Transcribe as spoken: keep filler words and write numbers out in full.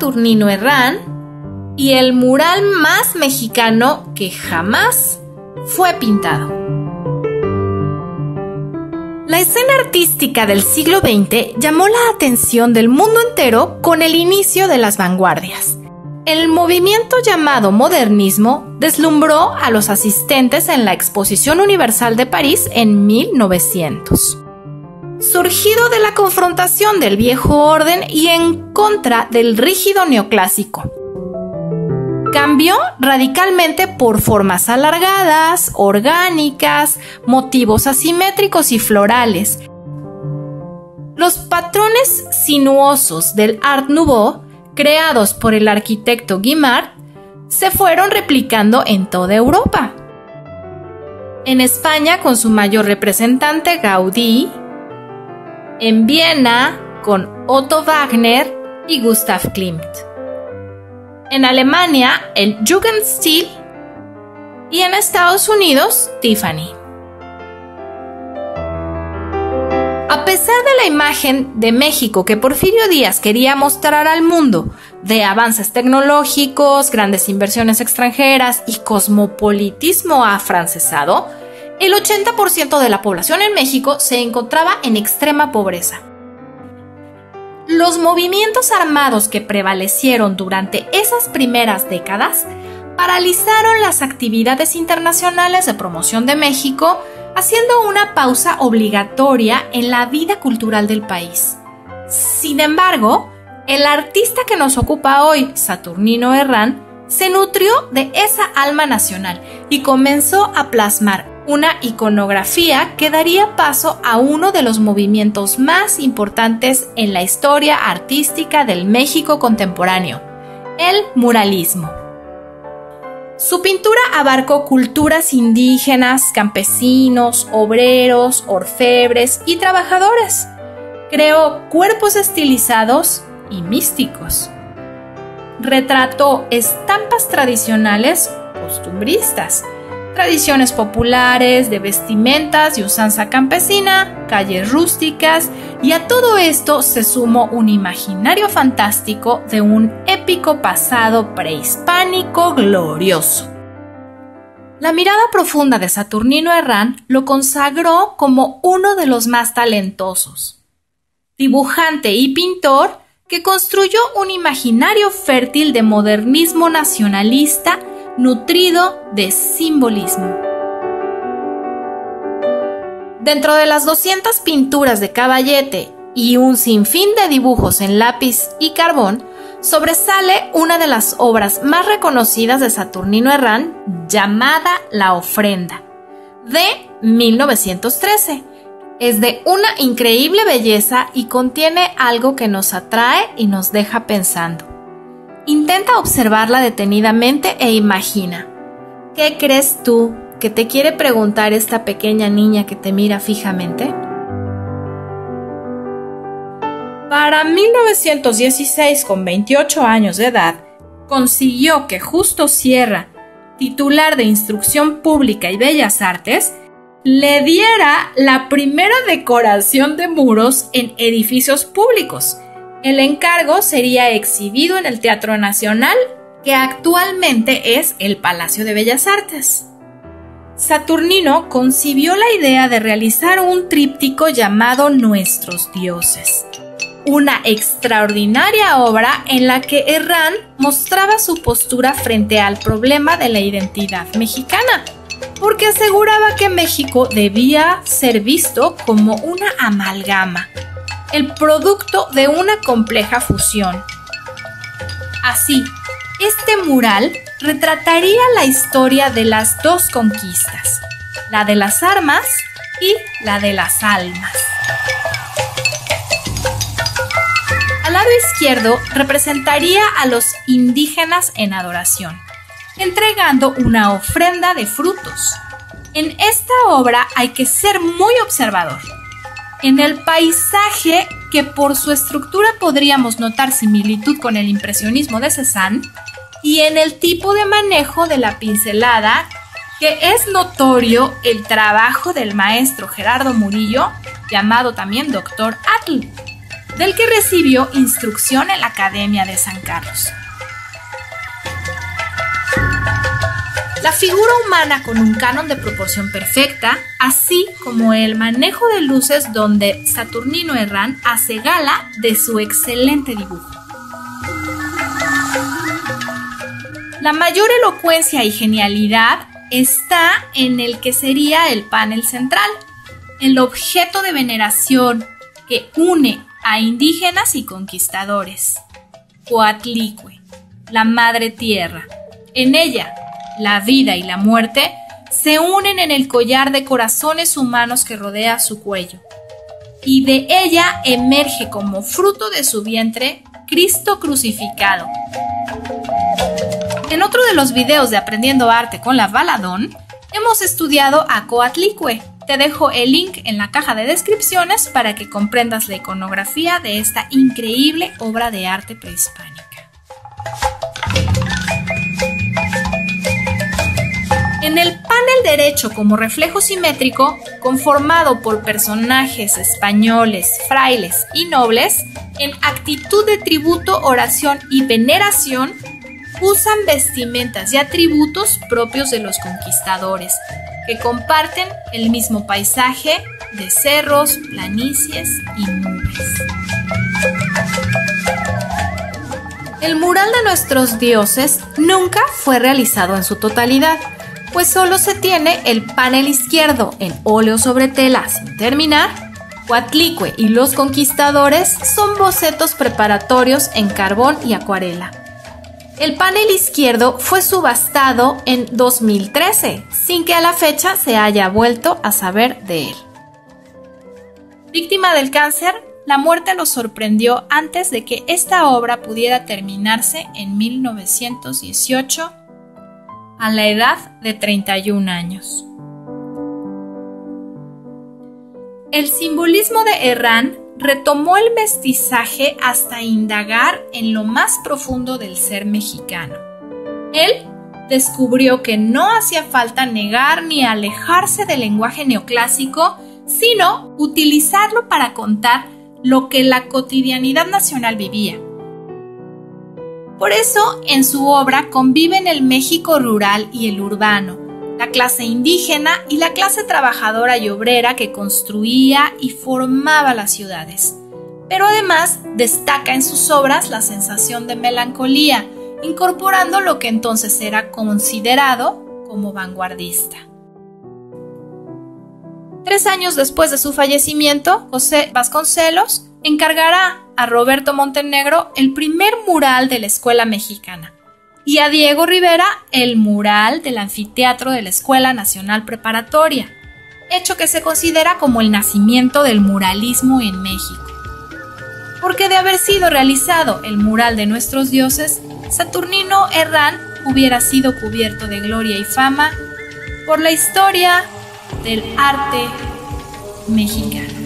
Saturnino Herrán y el mural más mexicano que jamás fue pintado. La escena artística del siglo veinte llamó la atención del mundo entero con el inicio de las vanguardias. El movimiento llamado modernismo deslumbró a los asistentes en la Exposición Universal de París en mil novecientos. Surgido de la confrontación del viejo orden y en contra del rígido neoclásico. Cambió radicalmente por formas alargadas, orgánicas, motivos asimétricos y florales. Los patrones sinuosos del Art Nouveau, creados por el arquitecto Guimard, se fueron replicando en toda Europa. En España con su mayor representante Gaudí, en Viena con Otto Wagner y Gustav Klimt, en Alemania el Jugendstil y en Estados Unidos Tiffany. A pesar de la imagen de México que Porfirio Díaz quería mostrar al mundo, de avances tecnológicos, grandes inversiones extranjeras y cosmopolitismo afrancesado, el ochenta por ciento de la población en México se encontraba en extrema pobreza. Los movimientos armados que prevalecieron durante esas primeras décadas paralizaron las actividades internacionales de promoción de México, haciendo una pausa obligatoria en la vida cultural del país. Sin embargo, el artista que nos ocupa hoy, Saturnino Herrán, se nutrió de esa alma nacional y comenzó a plasmar una iconografía que daría paso a uno de los movimientos más importantes en la historia artística del México contemporáneo, el muralismo. Su pintura abarcó culturas indígenas, campesinos, obreros, orfebres y trabajadores. Creó cuerpos estilizados y místicos. Retrató estampas tradicionales costumbristas, tradiciones populares de vestimentas y usanza campesina, calles rústicas, y a todo esto se sumó un imaginario fantástico de un épico pasado prehispánico glorioso. La mirada profunda de Saturnino Herrán lo consagró como uno de los más talentosos. Dibujante y pintor que construyó un imaginario fértil de modernismo nacionalista nutrido de simbolismo. Dentro de las doscientas pinturas de caballete y un sinfín de dibujos en lápiz y carbón, sobresale una de las obras más reconocidas de Saturnino Herrán, llamada La Ofrenda, de mil novecientos trece. Es de una increíble belleza y contiene algo que nos atrae y nos deja pensando. Intenta observarla detenidamente e imagina. ¿Qué crees tú que te quiere preguntar esta pequeña niña que te mira fijamente? Para mil novecientos dieciséis, con veintiocho años de edad, consiguió que Justo Sierra, titular de Instrucción Pública y Bellas Artes, le diera la primera decoración de muros en edificios públicos. El encargo sería exhibido en el Teatro Nacional, que actualmente es el Palacio de Bellas Artes. Saturnino concibió la idea de realizar un tríptico llamado Nuestros Dioses, una extraordinaria obra en la que Herrán mostraba su postura frente al problema de la identidad mexicana, porque aseguraba que México debía ser visto como una amalgama, el producto de una compleja fusión. Así, este mural retrataría la historia de las dos conquistas, la de las armas y la de las almas. Al lado izquierdo representaría a los indígenas en adoración, entregando una ofrenda de frutos. En esta obra hay que ser muy observador. En el paisaje, que por su estructura podríamos notar similitud con el impresionismo de Cézanne, y en el tipo de manejo de la pincelada, que es notorio el trabajo del maestro Gerardo Murillo, llamado también doctor Atl. del que recibió instrucción en la Academia de San Carlos. La figura humana con un canon de proporción perfecta, así como el manejo de luces donde Saturnino Herrán hace gala de su excelente dibujo. La mayor elocuencia y genialidad está en el que sería el panel central, el objeto de veneración que une a indígenas y conquistadores, Coatlicue, la Madre Tierra. En ella, la vida y la muerte se unen en el collar de corazones humanos que rodea su cuello, y de ella emerge como fruto de su vientre Cristo crucificado. En otro de los videos de Aprendiendo Arte con la Baladón, hemos estudiado a Coatlicue. Te dejo el link en la caja de descripciones para que comprendas la iconografía de esta increíble obra de arte prehispánica. En el panel derecho como reflejo simétrico, conformado por personajes españoles, frailes y nobles, en actitud de tributo, oración y veneración, usan vestimentas y atributos propios de los conquistadores, que comparten el mismo paisaje de cerros, planicies y nubes. El mural de nuestros dioses nunca fue realizado en su totalidad, pues solo se tiene el panel izquierdo en óleo sobre tela sin terminar. Coatlicue y los conquistadores son bocetos preparatorios en carbón y acuarela. El panel izquierdo fue subastado en dos mil trece, sin que a la fecha se haya vuelto a saber de él. Víctima del cáncer, la muerte lo sorprendió antes de que esta obra pudiera terminarse en mil novecientos dieciocho, a la edad de treinta y un años. El simbolismo de Herrán retomó el mestizaje hasta indagar en lo más profundo del ser mexicano. Él descubrió que no hacía falta negar ni alejarse del lenguaje neoclásico, sino utilizarlo para contar lo que la cotidianidad nacional vivía. Por eso, en su obra conviven el México rural y el urbano, la clase indígena y la clase trabajadora y obrera que construía y formaba las ciudades. Pero además destaca en sus obras la sensación de melancolía, incorporando lo que entonces era considerado como vanguardista. Tres años después de su fallecimiento, José Vasconcelos encargará a Roberto Montenegro el primer mural de la Escuela Mexicana y a Diego Rivera el mural del anfiteatro de la Escuela Nacional Preparatoria, hecho que se considera como el nacimiento del muralismo en México. Porque de haber sido realizado el mural de nuestros dioses, Saturnino Herrán hubiera sido cubierto de gloria y fama por la historia del arte mexicano.